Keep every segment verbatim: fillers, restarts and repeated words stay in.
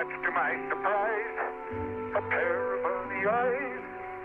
much to my surprise, a pair of bunny eyes.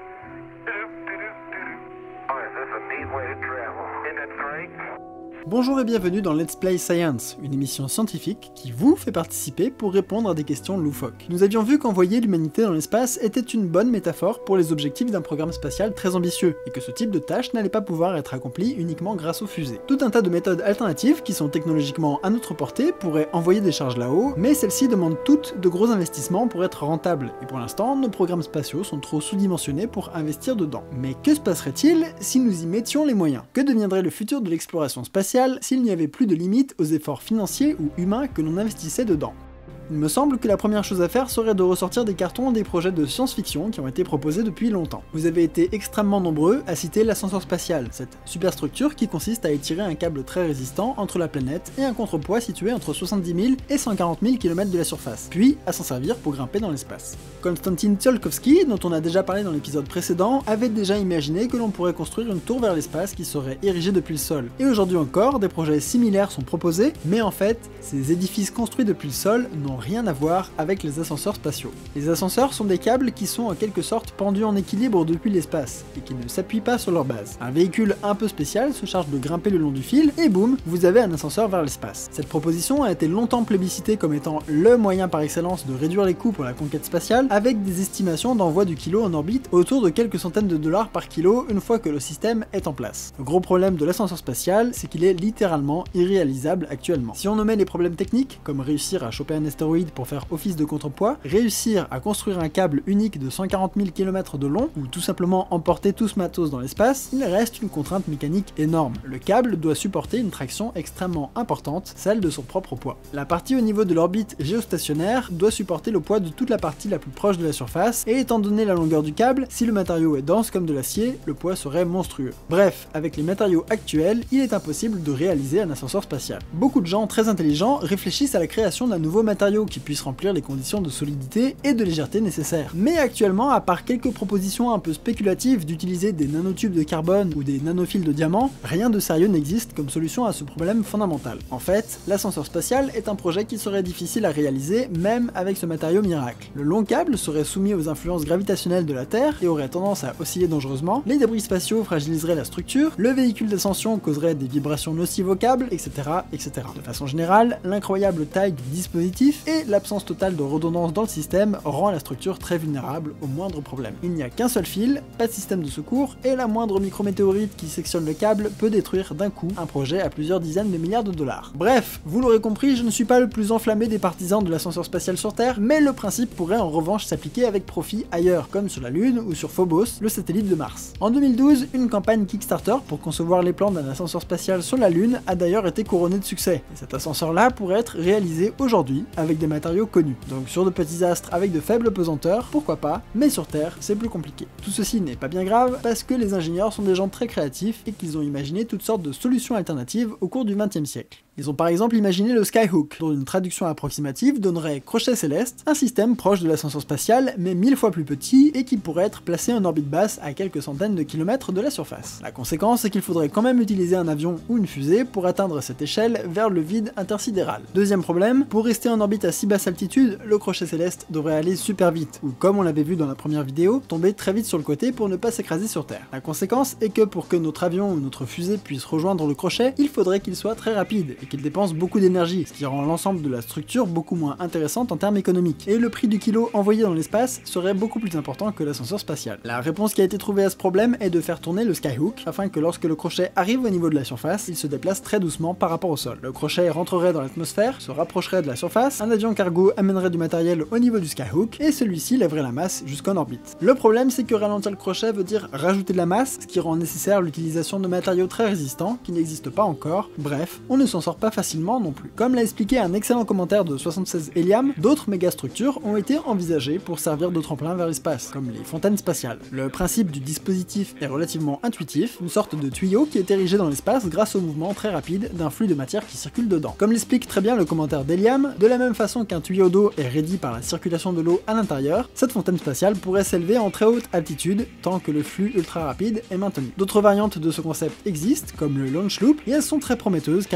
Oh, is this a neat way to travel? Isn't it great? Bonjour et bienvenue dans Let's Play Science, une émission scientifique qui vous fait participer pour répondre à des questions loufoques. Nous avions vu qu'envoyer l'humanité dans l'espace était une bonne métaphore pour les objectifs d'un programme spatial très ambitieux, et que ce type de tâche n'allait pas pouvoir être accompli uniquement grâce aux fusées. Tout un tas de méthodes alternatives qui sont technologiquement à notre portée pourraient envoyer des charges là-haut, mais celles-ci demandent toutes de gros investissements pour être rentables, et pour l'instant, nos programmes spatiaux sont trop sous-dimensionnés pour investir dedans. Mais que se passerait-il si nous y mettions les moyens? Que deviendrait le futur de l'exploration spatiale s'il n'y avait plus de limite aux efforts financiers ou humains que l'on investissait dedans? Il me semble que la première chose à faire serait de ressortir des cartons des projets de science-fiction qui ont été proposés depuis longtemps. Vous avez été extrêmement nombreux à citer l'ascenseur spatial, cette superstructure qui consiste à étirer un câble très résistant entre la planète et un contrepoids situé entre soixante-dix mille et cent quarante mille kilomètres de la surface, puis à s'en servir pour grimper dans l'espace. Konstantin Tsiolkovsky, dont on a déjà parlé dans l'épisode précédent, avait déjà imaginé que l'on pourrait construire une tour vers l'espace qui serait érigée depuis le sol. Et aujourd'hui encore, des projets similaires sont proposés, mais en fait, ces édifices construits depuis le sol n'ont rien à voir avec les ascenseurs spatiaux. Les ascenseurs sont des câbles qui sont en quelque sorte pendus en équilibre depuis l'espace, et qui ne s'appuient pas sur leur base. Un véhicule un peu spécial se charge de grimper le long du fil, et boum, vous avez un ascenseur vers l'espace. Cette proposition a été longtemps plébiscitée comme étant le moyen par excellence de réduire les coûts pour la conquête spatiale, avec des estimations d'envoi du kilo en orbite autour de quelques centaines de dollars par kilo une fois que le système est en place. Le gros problème de l'ascenseur spatial, c'est qu'il est littéralement irréalisable actuellement. Si on nommait les problèmes techniques, comme réussir à choper un astéroïde pour faire office de contrepoids, réussir à construire un câble unique de cent quarante mille kilomètres de long, ou tout simplement emporter tout ce matos dans l'espace, il reste une contrainte mécanique énorme. Le câble doit supporter une traction extrêmement importante, celle de son propre poids. La partie au niveau de l'orbite géostationnaire doit supporter le poids de toute la partie la plus proche de la surface, et étant donné la longueur du câble, si le matériau est dense comme de l'acier, le poids serait monstrueux. Bref, avec les matériaux actuels, il est impossible de réaliser un ascenseur spatial. Beaucoup de gens très intelligents réfléchissent à la création d'un nouveau matériau qui puisse remplir les conditions de solidité et de légèreté nécessaires. Mais actuellement, à part quelques propositions un peu spéculatives d'utiliser des nanotubes de carbone ou des nanofils de diamant, rien de sérieux n'existe comme solution à ce problème fondamental. En fait, l'ascenseur spatial est un projet qui serait difficile à réaliser même avec ce matériau miracle. Le long câble serait soumis aux influences gravitationnelles de la Terre et aurait tendance à osciller dangereusement, les débris spatiaux fragiliseraient la structure, le véhicule d'ascension causerait des vibrations nocives au câble, et cetera, et cetera. De façon générale, l'incroyable taille du dispositif et l'absence totale de redondance dans le système rend la structure très vulnérable au moindre problème. Il n'y a qu'un seul fil, pas de système de secours, et la moindre micrométéorite qui sectionne le câble peut détruire d'un coup un projet à plusieurs dizaines de milliards de dollars. Bref, vous l'aurez compris, je ne suis pas le plus enflammé des partisans de l'ascenseur spatial sur Terre, mais le principe pourrait en revanche s'appliquer avec profit ailleurs, comme sur la Lune ou sur Phobos, le satellite de Mars. En deux mille douze, une campagne Kickstarter pour concevoir les plans d'un ascenseur spatial sur la Lune a d'ailleurs été couronnée de succès, et cet ascenseur-là pourrait être réalisé aujourd'hui avec des matériaux connus. Donc sur de petits astres avec de faibles pesanteurs, pourquoi pas, mais sur Terre, c'est plus compliqué. Tout ceci n'est pas bien grave, parce que les ingénieurs sont des gens très créatifs et qu'ils ont imaginé toutes sortes de solutions alternatives au cours du vingtième siècle. Ils ont par exemple imaginé le Skyhook, dont une traduction approximative donnerait crochet céleste, un système proche de l'ascenseur spatial, mais mille fois plus petit et qui pourrait être placé en orbite basse à quelques centaines de kilomètres de la surface. La conséquence, c'est qu'il faudrait quand même utiliser un avion ou une fusée pour atteindre cette échelle vers le vide intersidéral. Deuxième problème, pour rester en orbite à si basse altitude, le crochet céleste devrait aller super vite, ou comme on l'avait vu dans la première vidéo, tomber très vite sur le côté pour ne pas s'écraser sur Terre. La conséquence est que pour que notre avion ou notre fusée puisse rejoindre le crochet, il faudrait qu'il soit très rapide, et qu'il dépense beaucoup d'énergie, ce qui rend l'ensemble de la structure beaucoup moins intéressante en termes économiques. Et le prix du kilo envoyé dans l'espace serait beaucoup plus important que l'ascenseur spatial. La réponse qui a été trouvée à ce problème est de faire tourner le Skyhook, afin que lorsque le crochet arrive au niveau de la surface, il se déplace très doucement par rapport au sol. Le crochet rentrerait dans l'atmosphère, se rapprocherait de la surface, un avion cargo amènerait du matériel au niveau du Skyhook, et celui-ci lèverait la masse jusqu'en orbite. Le problème, c'est que ralentir le crochet veut dire rajouter de la masse, ce qui rend nécessaire l'utilisation de matériaux très résistants, qui n'existent pas encore. Bref, on ne s'en sort pas facilement non plus. Comme l'a expliqué un excellent commentaire de soixante-seize Helium, d'autres mégastructures ont été envisagées pour servir de tremplin vers l'espace, comme les fontaines spatiales. Le principe du dispositif est relativement intuitif, une sorte de tuyau qui est érigé dans l'espace grâce au mouvement très rapide d'un flux de matière qui circule dedans. Comme l'explique très bien le commentaire d'Helium, de la même façon qu'un tuyau d'eau est raidi par la circulation de l'eau à l'intérieur, cette fontaine spatiale pourrait s'élever en très haute altitude tant que le flux ultra rapide est maintenu. D'autres variantes de ce concept existent, comme le launch loop, et elles sont très prometteuses car elles pourraient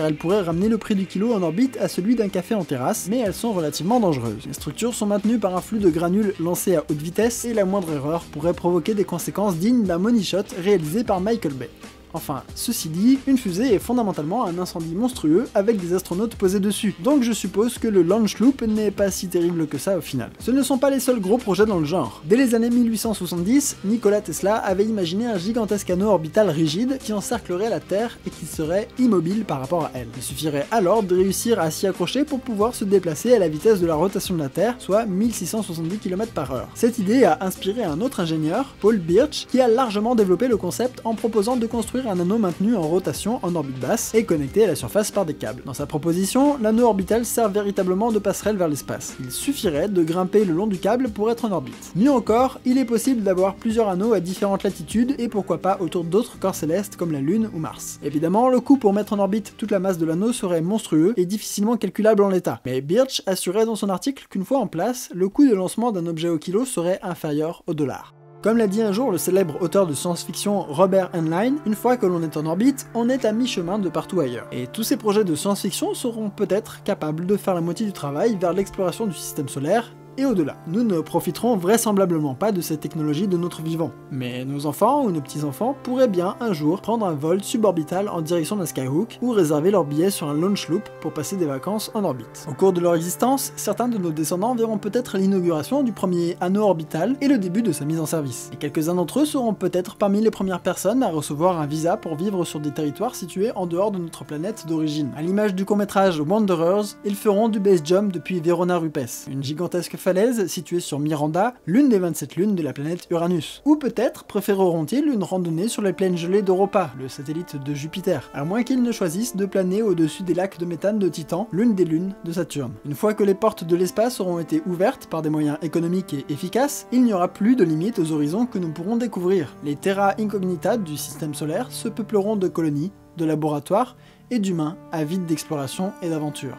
ramener le prix du kilo en orbite à celui d'un café en terrasse, mais elles sont relativement dangereuses. Les structures sont maintenues par un flux de granules lancé à haute vitesse et la moindre erreur pourrait provoquer des conséquences dignes d'un money shot réalisé par Michael Bay. Enfin, ceci dit, une fusée est fondamentalement un incendie monstrueux avec des astronautes posés dessus, donc je suppose que le Launch Loop n'est pas si terrible que ça au final. Ce ne sont pas les seuls gros projets dans le genre. Dès les années mille huit cent soixante-dix, Nikola Tesla avait imaginé un gigantesque anneau orbital rigide qui encerclerait la Terre et qui serait immobile par rapport à elle. Il suffirait alors de réussir à s'y accrocher pour pouvoir se déplacer à la vitesse de la rotation de la Terre, soit mille six cent soixante-dix kilomètres par heure. Cette idée a inspiré un autre ingénieur, Paul Birch, qui a largement développé le concept en proposant de construire un anneau maintenu en rotation en orbite basse et connecté à la surface par des câbles. Dans sa proposition, l'anneau orbital sert véritablement de passerelle vers l'espace. Il suffirait de grimper le long du câble pour être en orbite. Mieux encore, il est possible d'avoir plusieurs anneaux à différentes latitudes et pourquoi pas autour d'autres corps célestes comme la Lune ou Mars. Évidemment, le coût pour mettre en orbite toute la masse de l'anneau serait monstrueux et difficilement calculable en l'état. Mais Birch assurait dans son article qu'une fois en place, le coût de lancement d'un objet au kilo serait inférieur au dollar. Comme l'a dit un jour le célèbre auteur de science-fiction Robert Heinlein, une fois que l'on est en orbite, on est à mi-chemin de partout ailleurs. Et tous ces projets de science-fiction seront peut-être capables de faire la moitié du travail vers l'exploration du système solaire, et au-delà. Nous ne profiterons vraisemblablement pas de cette technologie de notre vivant, mais nos enfants ou nos petits-enfants pourraient bien un jour prendre un vol suborbital en direction d'un Skyhook ou réserver leur billet sur un Launch Loop pour passer des vacances en orbite. Au cours de leur existence, certains de nos descendants verront peut-être l'inauguration du premier anneau orbital et le début de sa mise en service. Et quelques-uns d'entre eux seront peut-être parmi les premières personnes à recevoir un visa pour vivre sur des territoires situés en dehors de notre planète d'origine. À l'image du court-métrage Wanderers, ils feront du base jump depuis Verona Rupes, une gigantesque falaise située sur Miranda, l'une des vingt-sept lunes de la planète Uranus. Ou peut-être préféreront-ils une randonnée sur les plaines gelées d'Europa, le satellite de Jupiter, à moins qu'ils ne choisissent de planer au-dessus des lacs de méthane de Titan, l'une des lunes de Saturne. Une fois que les portes de l'espace auront été ouvertes par des moyens économiques et efficaces, il n'y aura plus de limite aux horizons que nous pourrons découvrir. Les terra incognita du système solaire se peupleront de colonies, de laboratoires et d'humains avides d'exploration et d'aventure.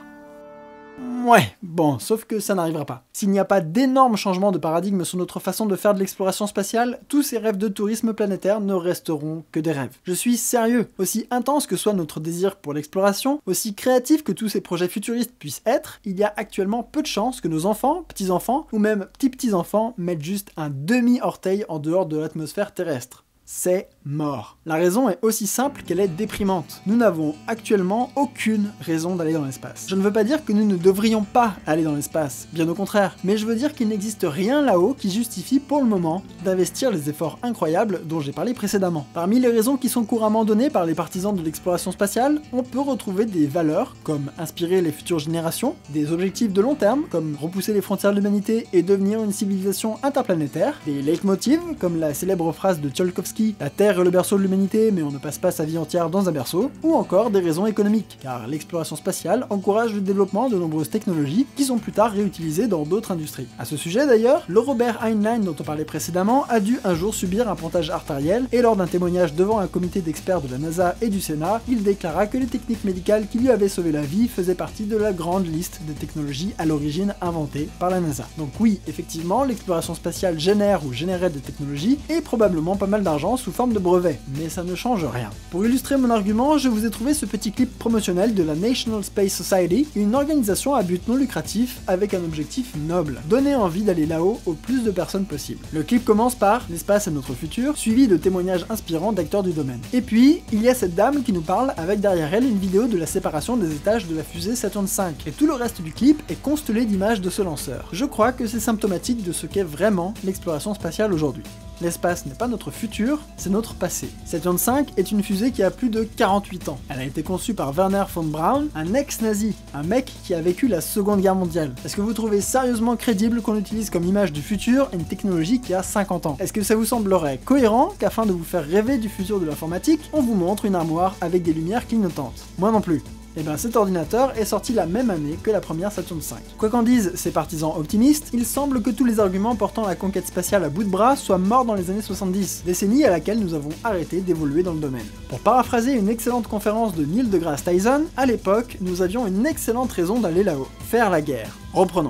Ouais, bon, sauf que ça n'arrivera pas. S'il n'y a pas d'énormes changements de paradigme sur notre façon de faire de l'exploration spatiale, tous ces rêves de tourisme planétaire ne resteront que des rêves. Je suis sérieux. Aussi intense que soit notre désir pour l'exploration, aussi créatif que tous ces projets futuristes puissent être, il y a actuellement peu de chances que nos enfants, petits-enfants, ou même petits-petits-enfants mettent juste un demi-orteil en dehors de l'atmosphère terrestre. C'est mort. La raison est aussi simple qu'elle est déprimante. Nous n'avons actuellement aucune raison d'aller dans l'espace. Je ne veux pas dire que nous ne devrions pas aller dans l'espace, bien au contraire, mais je veux dire qu'il n'existe rien là-haut qui justifie pour le moment d'investir les efforts incroyables dont j'ai parlé précédemment. Parmi les raisons qui sont couramment données par les partisans de l'exploration spatiale, on peut retrouver des valeurs comme inspirer les futures générations, des objectifs de long terme comme repousser les frontières de l'humanité et devenir une civilisation interplanétaire, des leitmotivs comme la célèbre phrase de Tsiolkovsky « La Terre est le berceau de l'humanité, mais on ne passe pas sa vie entière dans un berceau », ou encore des raisons économiques, car l'exploration spatiale encourage le développement de nombreuses technologies qui sont plus tard réutilisées dans d'autres industries. À ce sujet d'ailleurs, le Robert Heinlein dont on parlait précédemment a dû un jour subir un pontage artériel, et lors d'un témoignage devant un comité d'experts de la NASA et du Sénat, il déclara que les techniques médicales qui lui avaient sauvé la vie faisaient partie de la grande liste des technologies à l'origine inventées par la NASA. Donc oui, effectivement, l'exploration spatiale génère ou générait des technologies, et probablement pas mal d'argent sous forme de brevets, mais ça ne change rien. Pour illustrer mon argument, je vous ai trouvé ce petit clip promotionnel de la National Space Society, une organisation à but non lucratif avec un objectif noble, donner envie d'aller là-haut au plus de personnes possible. Le clip commence par « L'espace est notre futur », suivi de témoignages inspirants d'acteurs du domaine. Et puis, il y a cette dame qui nous parle avec derrière elle une vidéo de la séparation des étages de la fusée Saturn cinq, et tout le reste du clip est constellé d'images de ce lanceur. Je crois que c'est symptomatique de ce qu'est vraiment l'exploration spatiale aujourd'hui. L'espace n'est pas notre futur, c'est notre passé. Saturn cinq est une fusée qui a plus de quarante-huit ans. Elle a été conçue par Werner von Braun, un ex-nazi, un mec qui a vécu la Seconde Guerre mondiale. Est-ce que vous trouvez sérieusement crédible qu'on utilise comme image du futur une technologie qui a cinquante ans? Est-ce que ça vous semblerait cohérent qu'afin de vous faire rêver du futur de l'informatique, on vous montre une armoire avec des lumières clignotantes? Moi non plus. Et bien cet ordinateur est sorti la même année que la première Saturn cinq. Quoi qu'en disent ses partisans optimistes, il semble que tous les arguments portant la conquête spatiale à bout de bras soient morts dans les années soixante-dix, décennie à laquelle nous avons arrêté d'évoluer dans le domaine. Pour paraphraser une excellente conférence de Neil deGrasse Tyson, à l'époque, nous avions une excellente raison d'aller là-haut, faire la guerre. Reprenons.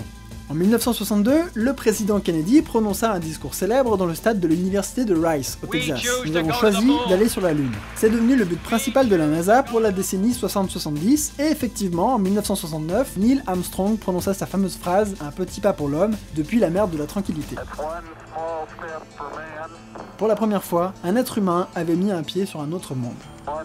En mille neuf cent soixante-deux, le président Kennedy prononça un discours célèbre dans le stade de l'université de Rice, au Texas. Nous avons choisi d'aller sur la Lune. C'est devenu le but principal de la NASA pour la décennie soixante soixante-dix, et effectivement, en mille neuf cent soixante-neuf, Neil Armstrong prononça sa fameuse phrase « Un petit pas pour l'homme » depuis la mer de la tranquillité. Pour la première fois, un être humain avait mis un pied sur un autre monde.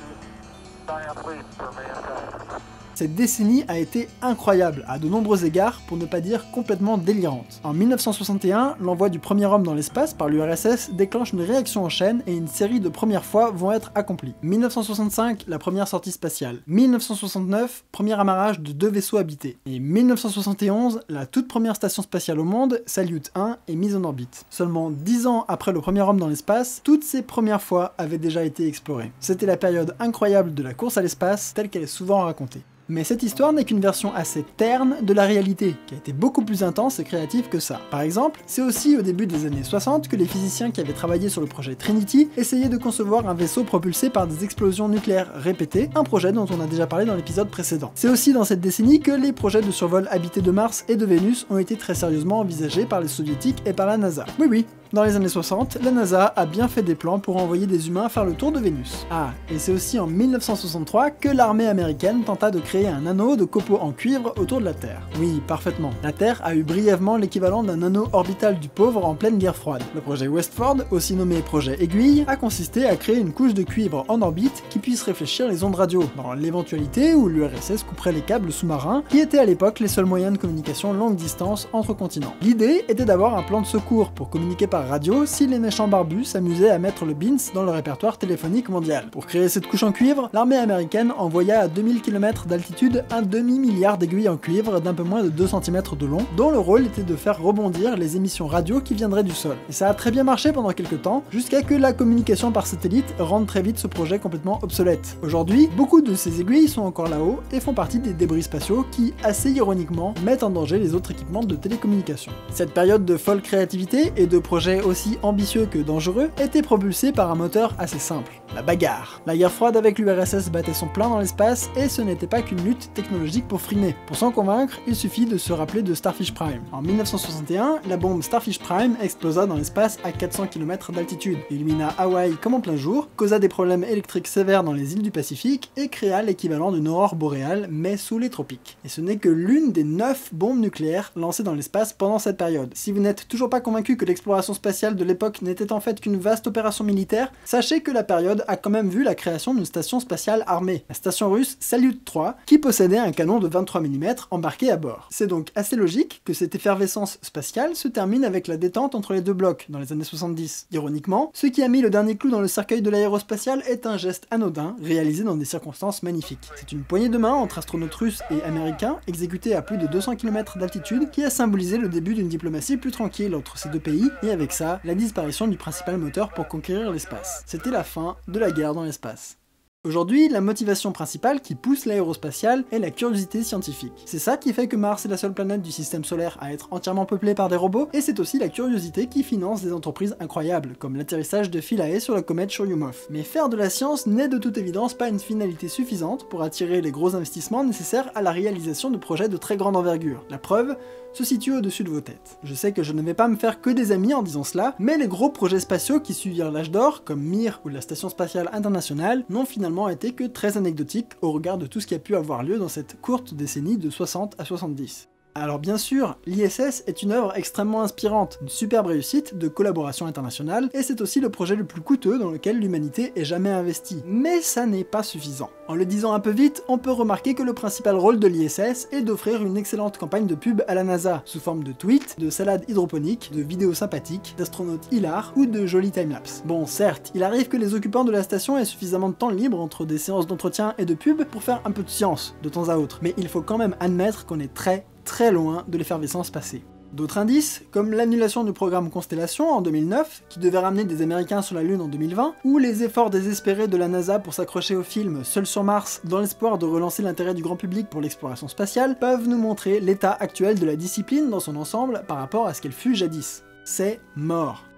Cette décennie a été incroyable à de nombreux égards, pour ne pas dire complètement délirante. En mille neuf cent soixante et un, l'envoi du premier homme dans l'espace par l'U R S S déclenche une réaction en chaîne et une série de premières fois vont être accomplies. mille neuf cent soixante-cinq, la première sortie spatiale. mille neuf cent soixante-neuf, premier amarrage de deux vaisseaux habités. Et mille neuf cent soixante et onze, la toute première station spatiale au monde, Salyut un, est mise en orbite. Seulement dix ans après le premier homme dans l'espace, toutes ces premières fois avaient déjà été explorées. C'était la période incroyable de la course à l'espace, telle qu'elle est souvent racontée. Mais cette histoire n'est qu'une version assez terne de la réalité, qui a été beaucoup plus intense et créative que ça. Par exemple, c'est aussi au début des années soixante que les physiciens qui avaient travaillé sur le projet Trinity essayaient de concevoir un vaisseau propulsé par des explosions nucléaires répétées, un projet dont on a déjà parlé dans l'épisode précédent. C'est aussi dans cette décennie que les projets de survol habité de Mars et de Vénus ont été très sérieusement envisagés par les soviétiques et par la NASA. Oui oui, dans les années soixante, la NASA a bien fait des plans pour envoyer des humains faire le tour de Vénus. Ah, et c'est aussi en mille neuf cent soixante-trois que l'armée américaine tenta de créer un anneau de copeaux en cuivre autour de la Terre. Oui, parfaitement. La Terre a eu brièvement l'équivalent d'un anneau orbital du pauvre en pleine guerre froide. Le projet Westford, aussi nommé projet Aiguille, a consisté à créer une couche de cuivre en orbite qui puisse réfléchir les ondes radio, dans l'éventualité où l'U R S S couperait les câbles sous-marins, qui étaient à l'époque les seuls moyens de communication longue distance entre continents. L'idée était d'avoir un plan de secours pour communiquer par radio si les méchants barbus s'amusaient à mettre le Beans dans le répertoire téléphonique mondial. Pour créer cette couche en cuivre, l'armée américaine envoya à deux mille kilomètres d'altitude un demi-milliard d'aiguilles en cuivre d'un peu moins de deux centimètres de long, dont le rôle était de faire rebondir les émissions radio qui viendraient du sol. Et ça a très bien marché pendant quelques temps, jusqu'à que la communication par satellite rende très vite ce projet complètement obsolète. Aujourd'hui, beaucoup de ces aiguilles sont encore là-haut et font partie des débris spatiaux qui, assez ironiquement, mettent en danger les autres équipements de télécommunication. Cette période de folle créativité et de projets aussi ambitieux que dangereux était propulsée par un moteur assez simple, la bagarre. La guerre froide avec l'U R S S battait son plein dans l'espace et ce n'était pas qu'une lutte technologique pour frimer. Pour s'en convaincre, il suffit de se rappeler de Starfish Prime. En mille neuf cent soixante et un, la bombe Starfish Prime explosa dans l'espace à quatre cents kilomètres d'altitude, illumina Hawaï comme en plein jour, causa des problèmes électriques sévères dans les îles du Pacifique et créa l'équivalent d'une aurore boréale mais sous les tropiques. Et ce n'est que l'une des neuf bombes nucléaires lancées dans l'espace pendant cette période. Si vous n'êtes toujours pas convaincu que l'exploration spatiale de l'époque n'était en fait qu'une vaste opération militaire, sachez que la période a quand même vu la création d'une station spatiale armée, la station russe Salyut trois, qui possédait un canon de vingt-trois millimètres embarqué à bord. C'est donc assez logique que cette effervescence spatiale se termine avec la détente entre les deux blocs dans les années soixante-dix. Ironiquement, ce qui a mis le dernier clou dans le cercueil de l'aérospatial est un geste anodin, réalisé dans des circonstances magnifiques. C'est une poignée de main entre astronautes russes et américains, exécutée à plus de deux cents kilomètres d'altitude, qui a symbolisé le début d'une diplomatie plus tranquille entre ces deux pays, et avec ça, la disparition du principal moteur pour conquérir l'espace. C'était la fin de la guerre dans l'espace. Aujourd'hui, la motivation principale qui pousse l'aérospatiale est la curiosité scientifique. C'est ça qui fait que Mars est la seule planète du système solaire à être entièrement peuplée par des robots, et c'est aussi la curiosité qui finance des entreprises incroyables, comme l'atterrissage de Philae sur la comète Churyumov. Mais faire de la science n'est de toute évidence pas une finalité suffisante pour attirer les gros investissements nécessaires à la réalisation de projets de très grande envergure. La preuve se situe au-dessus de vos têtes. Je sais que je ne vais pas me faire que des amis en disant cela, mais les gros projets spatiaux qui suivirent l'âge d'or, comme Mir ou la Station Spatiale Internationale, n'ont finalement été que très anecdotiques au regard de tout ce qui a pu avoir lieu dans cette courte décennie de soixante à soixante-dix. Alors bien sûr, l'I S S est une œuvre extrêmement inspirante, une superbe réussite de collaboration internationale, et c'est aussi le projet le plus coûteux dans lequel l'humanité ait jamais investi. Mais ça n'est pas suffisant. En le disant un peu vite, on peut remarquer que le principal rôle de l'I S S est d'offrir une excellente campagne de pub à la NASA, sous forme de tweets, de salades hydroponiques, de vidéos sympathiques, d'astronautes hilars ou de jolis timelapses. Bon, certes, il arrive que les occupants de la station aient suffisamment de temps libre entre des séances d'entretien et de pub pour faire un peu de science, de temps à autre, mais il faut quand même admettre qu'on est très très loin de l'effervescence passée. D'autres indices, comme l'annulation du programme Constellation en deux mille neuf, qui devait ramener des Américains sur la Lune en deux mille vingt, ou les efforts désespérés de la NASA pour s'accrocher au film Seul sur Mars dans l'espoir de relancer l'intérêt du grand public pour l'exploration spatiale, peuvent nous montrer l'état actuel de la discipline dans son ensemble par rapport à ce qu'elle fut jadis. C'est mort.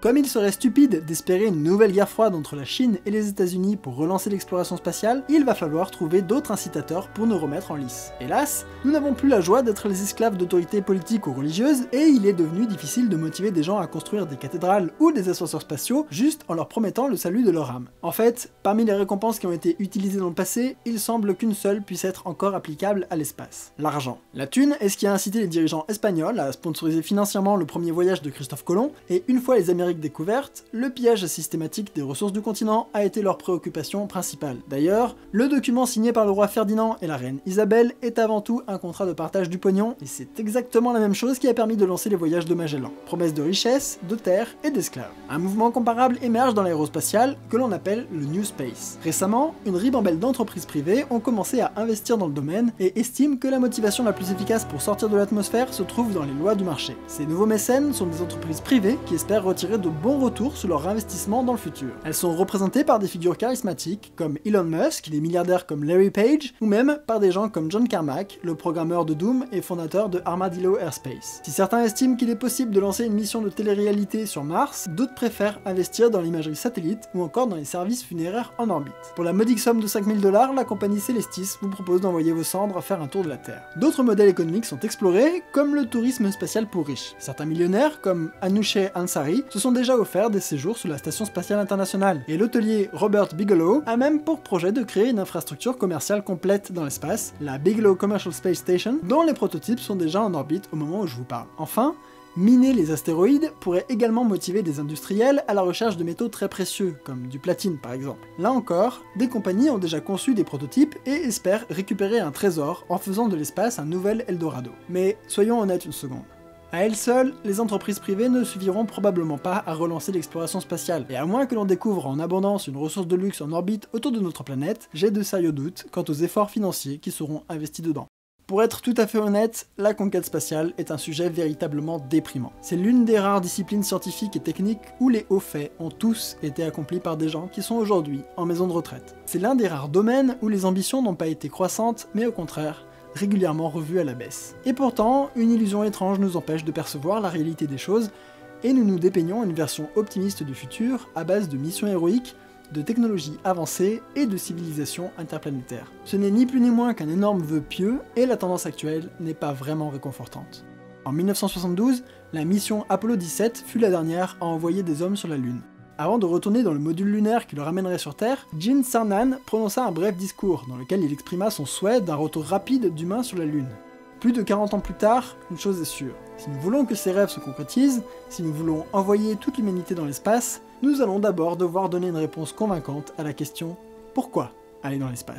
Comme il serait stupide d'espérer une nouvelle guerre froide entre la Chine et les États-Unis pour relancer l'exploration spatiale, il va falloir trouver d'autres incitateurs pour nous remettre en lice. Hélas, nous n'avons plus la joie d'être les esclaves d'autorités politiques ou religieuses, et il est devenu difficile de motiver des gens à construire des cathédrales ou des ascenseurs spatiaux juste en leur promettant le salut de leur âme. En fait, parmi les récompenses qui ont été utilisées dans le passé, il semble qu'une seule puisse être encore applicable à l'espace: l'argent. La thune est ce qui a incité les dirigeants espagnols à sponsoriser financièrement le premier voyage de Christophe Colomb, et une fois les Amériques découvertes, le pillage systématique des ressources du continent a été leur préoccupation principale. D'ailleurs, le document signé par le roi Ferdinand et la reine Isabelle est avant tout un contrat de partage du pognon, et c'est exactement la même chose qui a permis de lancer les voyages de Magellan. Promesse de richesse, de terre et d'esclaves. Un mouvement comparable émerge dans l'aérospatial que l'on appelle le New Space. Récemment, une ribambelle d'entreprises privées ont commencé à investir dans le domaine et estiment que la motivation la plus efficace pour sortir de l'atmosphère se trouve dans les lois du marché. Ces nouveaux mécènes sont des entreprises privées qui espèrent retirer de bons retours sur leur investissement dans le futur. Elles sont représentées par des figures charismatiques comme Elon Musk, des milliardaires comme Larry Page, ou même par des gens comme John Carmack, le programmeur de Doom et fondateur de Armadillo Airspace. Si certains estiment qu'il est possible de lancer une mission de télé-réalité sur Mars, d'autres préfèrent investir dans l'imagerie satellite ou encore dans les services funéraires en orbite. Pour la modique somme de cinq mille dollars, la compagnie Celestis vous propose d'envoyer vos cendres faire un tour de la Terre. D'autres modèles économiques sont explorés, comme le tourisme spatial pour riches. Certains millionnaires, comme Anousheh Ansari, se sont déjà offerts des séjours sur la Station Spatiale Internationale, et l'hôtelier Robert Bigelow a même pour projet de créer une infrastructure commerciale complète dans l'espace, la Bigelow Commercial Space Station, dont les prototypes sont déjà en orbite au moment où je vous parle. Enfin, miner les astéroïdes pourrait également motiver des industriels à la recherche de métaux très précieux, comme du platine par exemple. Là encore, des compagnies ont déjà conçu des prototypes et espèrent récupérer un trésor en faisant de l'espace un nouvel Eldorado. Mais soyons honnêtes une seconde. À elles seules, les entreprises privées ne suffiront probablement pas à relancer l'exploration spatiale, et à moins que l'on découvre en abondance une ressource de luxe en orbite autour de notre planète, j'ai de sérieux doutes quant aux efforts financiers qui seront investis dedans. Pour être tout à fait honnête, la conquête spatiale est un sujet véritablement déprimant. C'est l'une des rares disciplines scientifiques et techniques où les hauts faits ont tous été accomplis par des gens qui sont aujourd'hui en maison de retraite. C'est l'un des rares domaines où les ambitions n'ont pas été croissantes, mais au contraire, régulièrement revues à la baisse. Et pourtant, une illusion étrange nous empêche de percevoir la réalité des choses, et nous nous dépeignons une version optimiste du futur à base de missions héroïques, de technologies avancées et de civilisations interplanétaires. Ce n'est ni plus ni moins qu'un énorme vœu pieux, et la tendance actuelle n'est pas vraiment réconfortante. En mille neuf cent soixante-douze, la mission Apollo dix-sept fut la dernière à envoyer des hommes sur la Lune. Avant de retourner dans le module lunaire qui le ramènerait sur Terre, Gene Cernan prononça un bref discours dans lequel il exprima son souhait d'un retour rapide d'humains sur la Lune. Plus de quarante ans plus tard, une chose est sûre, si nous voulons que ces rêves se concrétisent, si nous voulons envoyer toute l'humanité dans l'espace, nous allons d'abord devoir donner une réponse convaincante à la question « Pourquoi aller dans l'espace ?»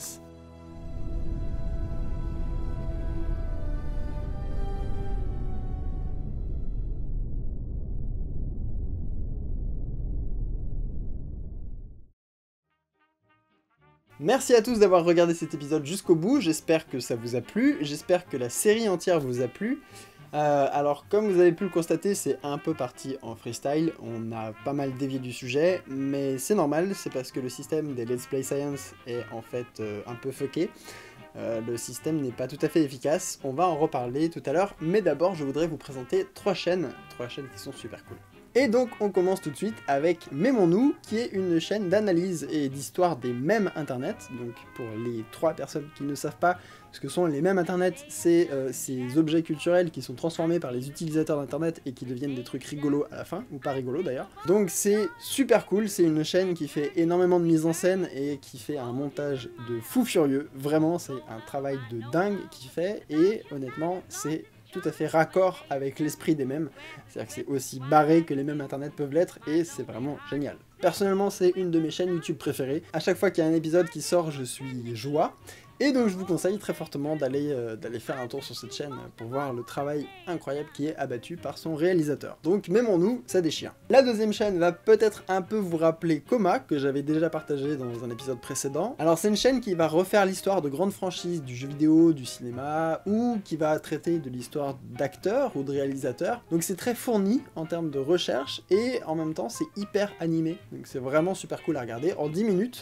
Merci à tous d'avoir regardé cet épisode jusqu'au bout, j'espère que ça vous a plu, j'espère que la série entière vous a plu. Euh, alors comme vous avez pu le constater, c'est un peu parti en freestyle, on a pas mal dévié du sujet, mais c'est normal, c'est parce que le système des Let's Play Science est en fait euh, un peu fucké. Euh, le système n'est pas tout à fait efficace, on va en reparler tout à l'heure, mais d'abord je voudrais vous présenter trois chaînes, trois chaînes qui sont super cool. Et donc on commence tout de suite avec Mémons-nous, qui est une chaîne d'analyse et d'histoire des mèmes internet. Donc pour les trois personnes qui ne savent pas ce que sont les mèmes internet, c'est euh, ces objets culturels qui sont transformés par les utilisateurs d'internet et qui deviennent des trucs rigolos à la fin, ou pas rigolos d'ailleurs. Donc c'est super cool, c'est une chaîne qui fait énormément de mise en scène et qui fait un montage de fou furieux. Vraiment c'est un travail de dingue qu'il fait, et honnêtement c'est tout à fait raccord avec l'esprit des mèmes, c'est-à-dire que c'est aussi barré que les mèmes internet peuvent l'être, et c'est vraiment génial. Personnellement, c'est une de mes chaînes YouTube préférées. À chaque fois qu'il y a un épisode qui sort, je suis joie. Et donc je vous conseille très fortement d'aller euh, d'aller faire un tour sur cette chaîne pour voir le travail incroyable qui est abattu par son réalisateur. Donc Mémons-nous, ça déchire. La deuxième chaîne va peut-être un peu vous rappeler Coma, que j'avais déjà partagé dans un épisode précédent. Alors c'est une chaîne qui va refaire l'histoire de grandes franchises du jeu vidéo, du cinéma, ou qui va traiter de l'histoire d'acteurs ou de réalisateurs. Donc c'est très fourni en termes de recherche, et en même temps c'est hyper animé. Donc c'est vraiment super cool à regarder. En dix minutes,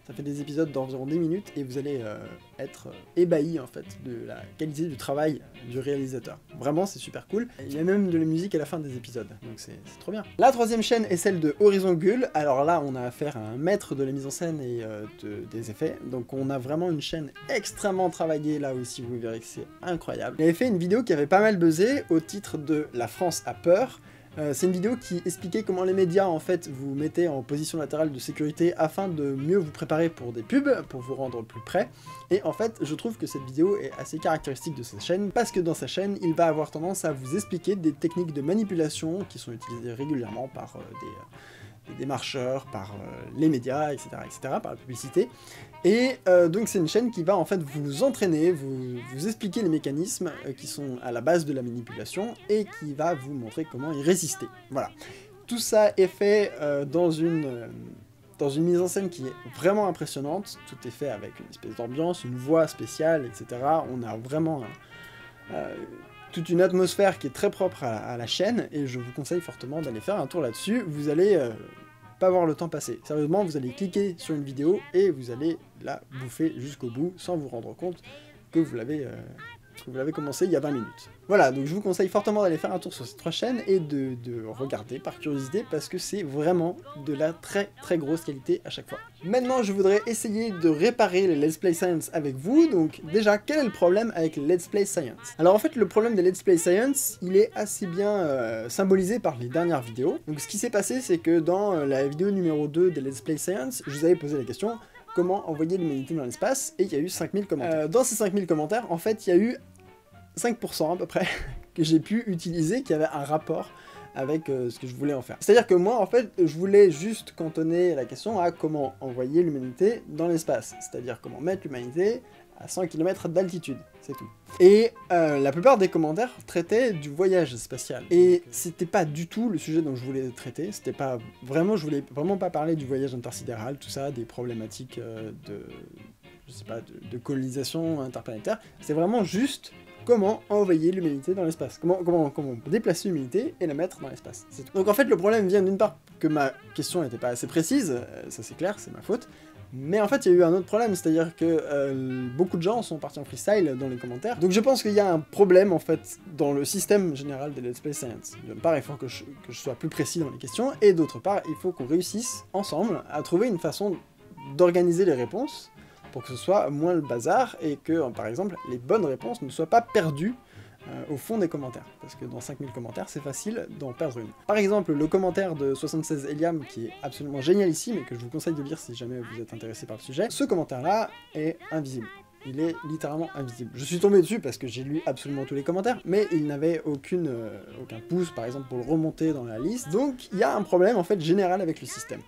Ça fait des épisodes d'environ dix minutes et vous allez euh, être euh, ébahi en fait de la qualité du travail du réalisateur. Vraiment, c'est super cool. Il y a même de la musique à la fin des épisodes, donc c'est trop bien. La troisième chaîne est celle de Horizon Gull. Alors là, on a affaire à un maître de la mise en scène et euh, de, des effets, donc on a vraiment une chaîne extrêmement travaillée. Là aussi, vous verrez que c'est incroyable. Il avait fait une vidéo qui avait pas mal buzzé au titre de « La France a peur ». Euh, c'est une vidéo qui expliquait comment les médias en fait vous mettez en position latérale de sécurité afin de mieux vous préparer pour des pubs, pour vous rendre plus prêt. Et en fait, je trouve que cette vidéo est assez caractéristique de sa chaîne, parce que dans sa chaîne, il va avoir tendance à vous expliquer des techniques de manipulation qui sont utilisées régulièrement par euh, des... Euh, des marcheurs, par euh, les médias, et cetera, et cetera, par la publicité. Et euh, donc c'est une chaîne qui va en fait vous entraîner, vous, vous expliquer les mécanismes euh, qui sont à la base de la manipulation, et qui va vous montrer comment y résister. Voilà. Tout ça est fait euh, dans une... Euh, dans une mise en scène qui est vraiment impressionnante. Tout est fait avec une espèce d'ambiance, une voix spéciale, et cetera. On a vraiment... Euh, toute une atmosphère qui est très propre à, à la chaîne, et je vous conseille fortement d'aller faire un tour là-dessus. Vous allez euh, pas voir le temps passer. Sérieusement, vous allez cliquer sur une vidéo, et vous allez la bouffer jusqu'au bout, sans vous rendre compte que vous l'avez euh, que vous l'avez commencé il y a vingt minutes. Voilà, donc je vous conseille fortement d'aller faire un tour sur ces trois chaînes, et de, de regarder par curiosité, parce que c'est vraiment de la très très grosse qualité à chaque fois. Maintenant, je voudrais essayer de réparer les Let's Play Science avec vous. Donc déjà, quel est le problème avec les Let's Play Science? Alors en fait, le problème des Let's Play Science, il est assez bien euh, symbolisé par les dernières vidéos. Donc ce qui s'est passé, c'est que dans euh, la vidéo numéro deux des Let's Play Science, je vous avais posé la question « Comment envoyer l'humanité dans l'espace ?» et il y a eu cinq mille commentaires. Euh, dans ces cinq mille commentaires, en fait, il y a eu cinq pour cent à peu près que j'ai pu utiliser, qui avait un rapport avec euh, ce que je voulais en faire. C'est-à-dire que moi, en fait, je voulais juste cantonner la question à comment envoyer l'humanité dans l'espace, c'est-à-dire comment mettre l'humanité à cent kilomètres d'altitude, c'est tout. Et euh, la plupart des commentaires traitaient du voyage spatial. Et c'était pas du tout le sujet dont je voulais traiter, c'était pas... Vraiment, je voulais vraiment pas parler du voyage intersidéral, tout ça, des problématiques euh, de... je sais pas, de, de colonisation interplanétaire. C'est vraiment juste comment envoyer l'humanité dans l'espace, comment, comment, comment déplacer l'humanité et la mettre dans l'espace, c'est tout. Donc en fait, le problème vient d'une part que ma question n'était pas assez précise, euh, ça c'est clair, c'est ma faute, mais en fait, il y a eu un autre problème, c'est-à-dire que euh, beaucoup de gens sont partis en freestyle dans les commentaires, donc je pense qu'il y a un problème, en fait, dans le système général des Let's Play Science. D'une part, il faut que je, que je sois plus précis dans les questions, et d'autre part, il faut qu'on réussisse, ensemble, à trouver une façon d'organiser les réponses, pour que ce soit moins le bazar, et que, par exemple, les bonnes réponses ne soient pas perdues euh, au fond des commentaires, parce que dans cinq mille commentaires, c'est facile d'en perdre une. Par exemple, le commentaire de soixante-seize Eliam, qui est absolument génialissime, et que je vous conseille de lire si jamais vous êtes intéressé par le sujet, ce commentaire-là est invisible. Il est littéralement invisible. Je suis tombé dessus parce que j'ai lu absolument tous les commentaires, mais il n'avait aucune, euh, aucun pouce, par exemple, pour le remonter dans la liste, donc il y a un problème, en fait, général avec le système.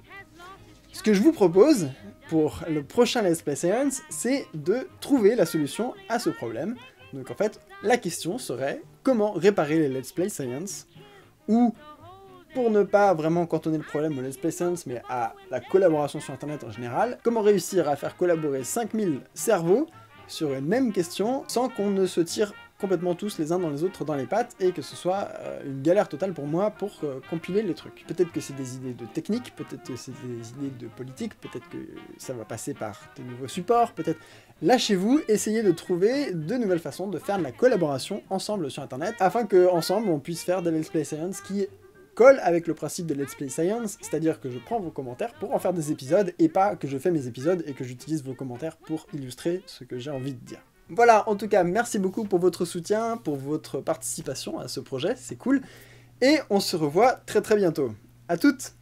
Ce que je vous propose, pour le prochain Let's Play Science, c'est de trouver la solution à ce problème. Donc en fait, la question serait comment réparer les Let's Play Science, ou, pour ne pas vraiment cantonner le problème au Let's Play Science, mais à la collaboration sur internet en général, comment réussir à faire collaborer cinq mille cerveaux sur une même question, sans qu'on ne se tire complètement tous les uns dans les autres dans les pattes, et que ce soit euh, une galère totale pour moi pour euh, compiler les trucs. Peut-être que c'est des idées de technique, peut-être que c'est des idées de politique, peut-être que ça va passer par de nouveaux supports, peut-être... Lâchez-vous, essayez de trouver de nouvelles façons de faire de la collaboration ensemble sur internet, afin que ensemble on puisse faire des Let's Play Science qui collent avec le principe de Let's Play Science, c'est-à-dire que je prends vos commentaires pour en faire des épisodes, et pas que je fais mes épisodes et que j'utilise vos commentaires pour illustrer ce que j'ai envie de dire. Voilà, en tout cas, merci beaucoup pour votre soutien, pour votre participation à ce projet, c'est cool, et on se revoit très très bientôt. À toutes!